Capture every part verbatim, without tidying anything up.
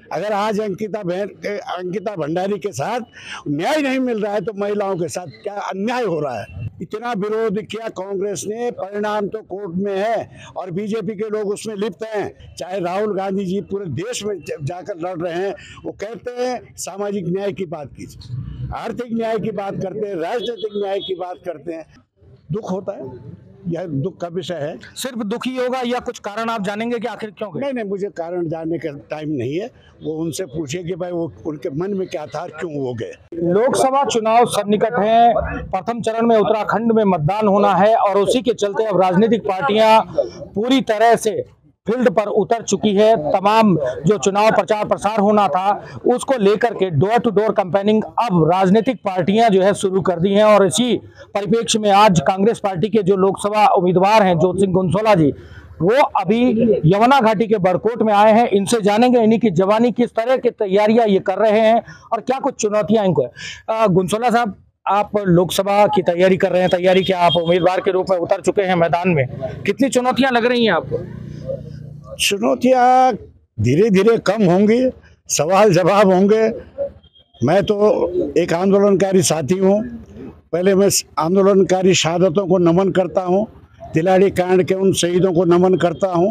अगर आज अंकिता बहन अंकिता भंडारी के साथ न्याय नहीं मिल रहा है तो महिलाओं के साथ क्या अन्याय हो रहा है। इतना विरोध किया कांग्रेस ने, परिणाम तो कोर्ट में है और बीजेपी के लोग उसमें लिप्त हैं। चाहे राहुल गांधी जी पूरे देश में जाकर लड़ रहे हैं, वो कहते हैं सामाजिक न्याय की बात कीजिए, आर्थिक न्याय की बात करते हैं, राजनीतिक न्याय की बात करते हैं। दुख होता है, यह दुख का विषय है। सिर्फ दुखी होगा या कुछ कारण आप जानेंगे कि आखिर क्यों गए? नहीं नहीं, मुझे कारण जानने का टाइम नहीं है, वो उनसे पूछिए कि भाई वो उनके मन में क्या था, क्यों वो गए। लोकसभा चुनाव सन्निकट है, प्रथम चरण में उत्तराखंड में मतदान होना है और उसी के चलते अब राजनीतिक पार्टियां पूरी तरह से फील्ड पर उतर चुकी है। तमाम जो चुनाव प्रचार प्रसार होना था उसको लेकर के डोर टू डोर कैंपेनिंग अब राजनीतिक पार्टियां जो है शुरू कर दी हैं और इसी परिप्रेक्ष्य में आज कांग्रेस पार्टी के जो लोकसभा उम्मीदवार हैं ज्योति सिंह गुंसोला जी, वो अभी यमुना घाटी के बड़कोट में आए हैं। इनसे जानेंगे इन्हीं की जवानी किस तरह की तैयारियां ये कर रहे हैं और क्या कुछ चुनौतियां इनको है। गुंसोला साहब, आप लोकसभा की तैयारी कर रहे हैं, तैयारी क्या, आप उम्मीदवार के रूप में उतर चुके हैं मैदान में, कितनी चुनौतियां लग रही हैं आपको? चुनौतियाँ धीरे धीरे कम होंगी, सवाल जवाब होंगे। मैं तो एक आंदोलनकारी साथी हूँ, पहले मैं आंदोलनकारी शहादतों को नमन करता हूँ, तिलाड़ी कांड के उन शहीदों को नमन करता हूँ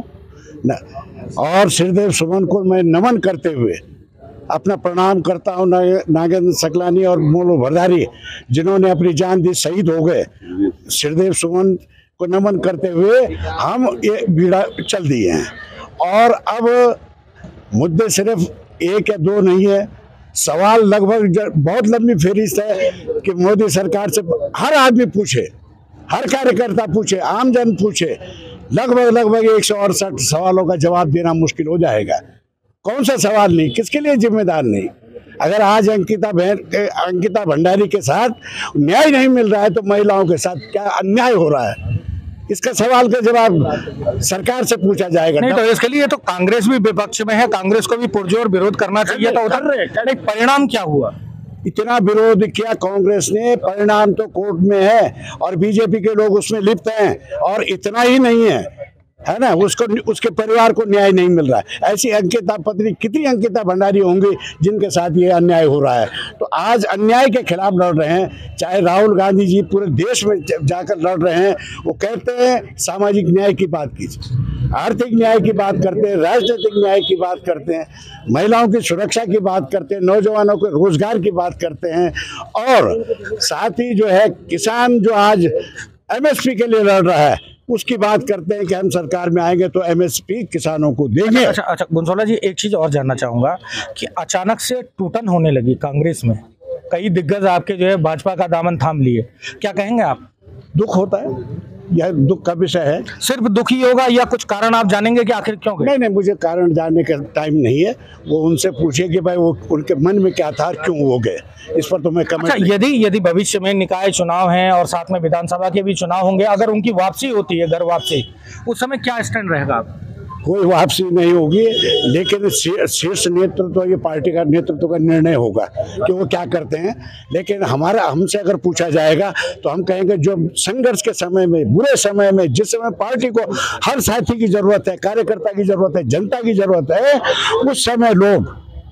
और श्रीदेव सुमन को मैं नमन करते हुए अपना प्रणाम करता हूँ। नागेंद्र सकलानी और मोलो भरदारी जिन्होंने अपनी जान दी, शहीद हो गए, श्रीदेव सुमन को नमन करते हुए हम ये बीड़ा चल दिए हैं। और अब मुद्दे सिर्फ एक या दो नहीं है, सवाल लगभग बहुत लंबी फहरिस्त है कि मोदी सरकार से हर आदमी पूछे, हर कार्यकर्ता पूछे, आमजन पूछे, लगभग लगभग एक सौ अड़सठ सवालों का जवाब देना मुश्किल हो जाएगा। कौन सा सवाल नहीं, किसके लिए जिम्मेदार नहीं। अगर आज अंकिता बहन अंकिता भंडारी के साथ न्याय नहीं मिल रहा है तो महिलाओं के साथ क्या अन्याय हो रहा है, इसका सवाल का जवाब सरकार से पूछा जाएगा। नहीं तो इसके लिए तो कांग्रेस भी विपक्ष में है, कांग्रेस को भी पुरजोर विरोध करना चाहिए, तो उतर रहे। परिणाम क्या हुआ? इतना विरोध किया कांग्रेस ने, परिणाम तो कोर्ट में है और बीजेपी के लोग उसमें लिप्त हैं। और इतना ही नहीं है, है ना, उसको उसके परिवार को न्याय नहीं मिल रहा है। ऐसी अंकिता पत्नी कितनी अंकिता भंडारी होंगी जिनके साथ ये अन्याय हो रहा है। तो आज अन्याय के खिलाफ लड़ रहे हैं। चाहे राहुल गांधी जी पूरे देश में जाकर लड़ रहे हैं, वो कहते हैं सामाजिक न्याय की बात कीजिए, आर्थिक न्याय की बात करते हैं, राजनीतिक न्याय की बात करते हैं, महिलाओं की सुरक्षा की बात करते हैं, नौजवानों के रोजगार की बात करते हैं और साथ ही जो है किसान जो आज एमएसपी के लिए लड़ रहा है उसकी बात करते हैं कि हम सरकार में आएंगे तो एमएसपी किसानों को देंगे। अच्छा अच्छा गुंसोला जी, एक चीज और जानना चाहूंगा कि अचानक से टूटन होने लगी कांग्रेस में, कई दिग्गज आपके जो है भाजपा का दामन थाम लिए, क्या कहेंगे आप? दुख होता है, यह दुख का विषय है। सिर्फ दुखी होगा या कुछ कारण आप जानेंगे कि आखिर क्यों गए? नहीं नहीं, मुझे कारण जानने का टाइम नहीं है, वो उनसे पूछिए कि भाई वो उनके मन में क्या था, क्यों वो गए, इस पर तो मैं कमेंट। अच्छा, यदि यदि भविष्य में निकाय चुनाव हैं और साथ में विधानसभा के भी चुनाव होंगे, अगर उनकी वापसी होती है, घर वापसी, उस समय क्या स्टैंड रहेगा आप? कोई वापसी नहीं होगी, लेकिन शीर्ष नेतृत्व, ये पार्टी का नेतृत्व का निर्णय होगा कि वो क्या करते हैं। लेकिन हमारा हमसे अगर पूछा जाएगा तो हम कहेंगे जो संघर्ष के समय में, बुरे समय में, जिस समय पार्टी को हर साथी की जरूरत है, कार्यकर्ता की जरूरत है, जनता की जरूरत है, उस समय लोग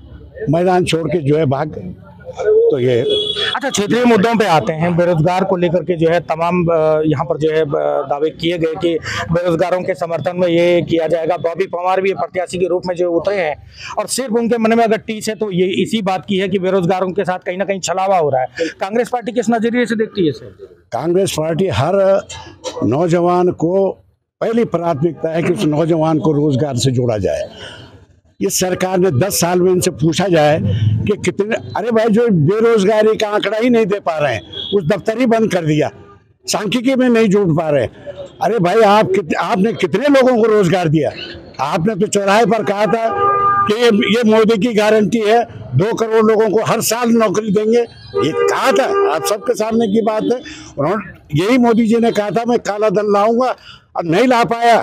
मैदान छोड़ के जो है भाग। तो ये अच्छा, क्षेत्रीय मुद्दों पे आते हैं। बेरोजगार को लेकर के जो है तमाम यहाँ पर जो है दावे किए गए कि बेरोजगारों के समर्थन में ये किया जाएगा। बॉबी पवार भी प्रत्याशी के रूप में जो उतरे हैं और सिर्फ उनके मन में अगर टीस है तो ये इसी बात की है कि बेरोजगारों के साथ कहीं ना कहीं छलावा हो रहा है। कांग्रेस पार्टी किस नजरिए से देखती है इसे? कांग्रेस पार्टी हर नौजवान को पहली प्राथमिकता है कि उस नौजवान को रोजगार से जोड़ा जाए। ये सरकार ने दस साल में इनसे पूछा जाए कि कितने, अरे भाई जो बेरोजगारी का आंकड़ा ही नहीं दे पा रहे हैं, उस दफ्तर ही बंद कर दिया, सांख्यिकी में नहीं जोड़ पा रहे। अरे भाई आप कित, आपने कितने लोगों को रोजगार दिया? आपने तो चौराहे पर कहा था कि ये, ये मोदी की गारंटी है, दो करोड़ लोगों को हर साल नौकरी देंगे, ये कहा था, आप सबके सामने की बात है। उन्होंने यही मोदी जी ने कहा था मैं काला धन लाऊंगा, और नहीं ला पाया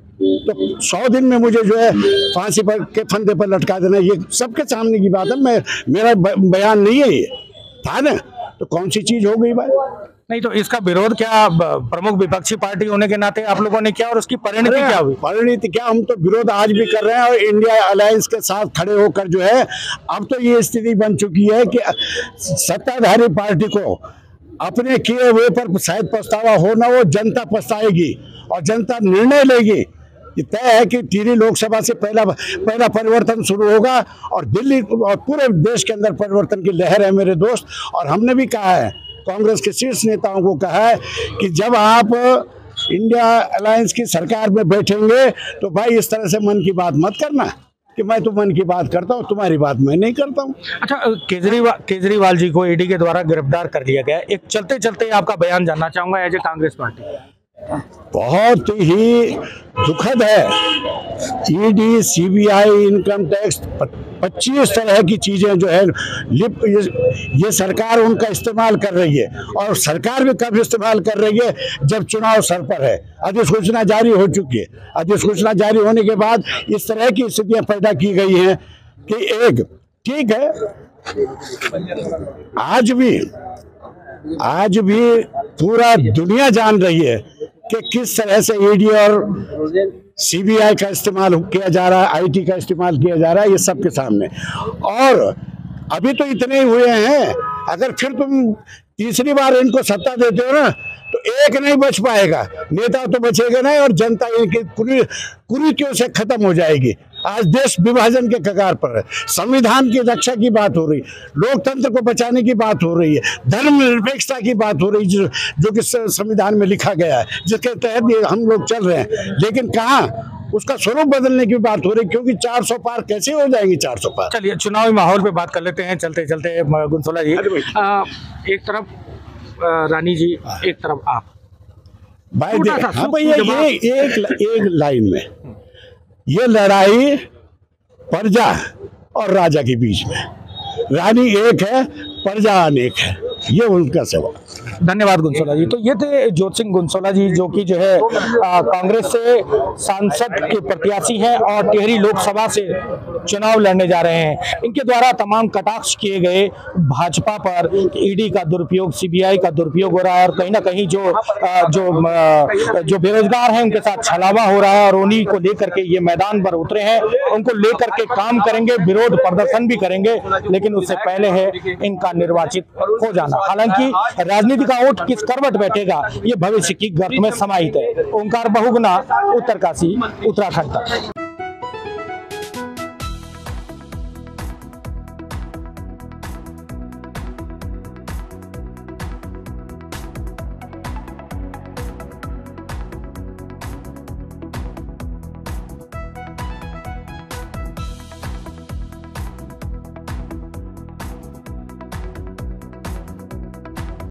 तो सौ दिन में मुझे जो है फांसी पर के फंदे पर लटका देना, ये सबके सामने की बात है। मैं मेरा बयान नहीं है, ये था ना, तो कौन सी चीज हो गई भाई? नहीं तो इसका विरोध क्या प्रमुख विपक्षी पार्टी होने के नाते आप लोगों ने किया और उसकी परिणति क्या हुई? परिणति क्या, हम तो विरोध आज भी कर रहे हैं और इंडिया अलायंस के साथ खड़े होकर जो है अब तो ये स्थिति बन चुकी है कि सत्ताधारी पार्टी को अपने किए हुए पर शायद पछतावा हो ना हो, जनता पछताएगी और जनता निर्णय लेगी। ये तय है कि टिहरी लोकसभा से पहला पहला परिवर्तन शुरू होगा और दिल्ली और पूरे देश के अंदर परिवर्तन की लहर है मेरे दोस्त। और हमने भी कहा है, कांग्रेस के शीर्ष नेताओं को कहा है कि जब आप इंडिया अलायंस की सरकार में बैठेंगे तो भाई इस तरह से मन की बात मत करना कि मैं तो मन की बात करता हूँ, तुम्हारी बात मैं नहीं करता हूँ। अच्छा, केजरीवाल केजरीवाल जी को ईडी के द्वारा गिरफ्तार कर लिया गया। एक चलते चलते आपका बयान जानना चाहूंगा एज ए कांग्रेस पार्टी। बहुत ही दुखद है, ईडी, सीबीआई, इनकम टैक्स, पच्चीस तरह की चीजें जो है लिप ये, ये सरकार उनका इस्तेमाल कर रही है। और सरकार भी कब इस्तेमाल कर रही है? जब चुनाव सर पर है, अधिसूचना जारी हो चुकी है। अधिसूचना जारी होने के बाद इस तरह की स्थितियां पैदा की गई हैं कि एक ठीक है, आज भी आज भी पूरा दुनिया जान रही है कि किस तरह से ईडी और सीबीआई का इस्तेमाल किया जा रहा है, आईटी का इस्तेमाल किया जा रहा है, ये सबके सामने। और अभी तो इतने ही हुए हैं, अगर फिर तुम तीसरी बार इनको सत्ता देते हो ना तो एक नहीं बच पाएगा, नेता तो बचेगा नहीं और जनता इनकी कुरीतियों से खत्म हो जाएगी। आज देश विभाजन के कगार पर है, संविधान की रक्षा की बात हो रही, लोकतंत्र को बचाने की बात हो रही है, धर्मनिरपेक्षता की बात हो रही जो, जो कि संविधान में लिखा गया है, जिसके तहत हम लोग चल रहे हैं। लेकिन कहाँ उसका स्वरूप बदलने की बात हो रही, क्योंकि चार सौ पार कैसे हो जाएंगी चार सौ पार। चलिए चुनावी माहौल पे बात कर लेते हैं चलते चलते। गुंसोला जी, आ, एक तरफ आ, रानी जी, एक तरफ आप भाई देख, हाँ भाई ये एक, एक, एक लाइन में ये लड़ाई प्रजा और राजा के बीच में, रानी एक है, प्रजा अनेक है, ये उनका सवाल। धन्यवाद गुंसोला जी। तो ये थे ज्योत सिंह गुंसोला जी, जो कि जो है आ, कांग्रेस से सांसद के प्रत्याशी हैं और टिहरी लोकसभा से चुनाव लड़ने जा रहे हैं। इनके द्वारा तमाम कटाक्ष किए गए भाजपा पर, ईडी का दुरुपयोग, सीबीआई का दुरुपयोग हो रहा है और कहीं ना कहीं जो आ, जो आ, जो बेरोजगार हैं उनके साथ छलावा हो रहा है और उन्हीं को लेकर के ये मैदान पर उतरे हैं। उनको लेकर के काम करेंगे, विरोध प्रदर्शन भी करेंगे, लेकिन उससे पहले है इनका निर्वाचित हो जाना। हालांकि राजनीति का वोट किस करवट बैठेगा ये भविष्य की गर्त में समाहित है। ओंकार बहुगुना, उत्तरकाशी, उत्तराखंड तक।